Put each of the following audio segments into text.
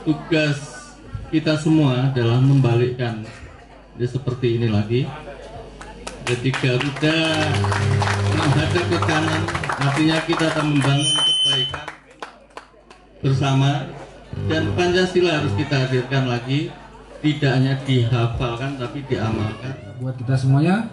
tugas kita semua adalah membalikkan seperti ini lagi. Jadi Garuda menghadap ke kanan, artinya kita akan membangun kebaikan bersama, dan Pancasila harus kita hadirkan lagi, tidak hanya dihafalkan tapi diamalkan. Buat kita semuanya,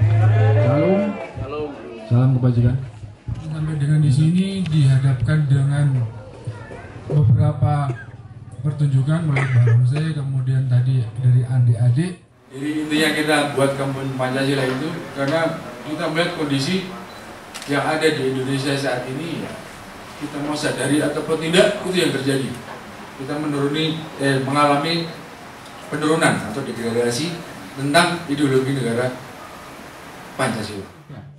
salam kebajikan. Sampai dengan di sini dihadapkan dengan beberapa pertunjukan mulai Barongsai, kemudian tadi dari Andi Adik. Jadi intinya kita buat kampung Pancasila itu karena kita melihat kondisi yang ada di Indonesia saat ini, ya, kita mau sadari ataupun tidak, itu yang terjadi. Kita mengalami penurunan atau degradasi tentang ideologi negara Pancasila.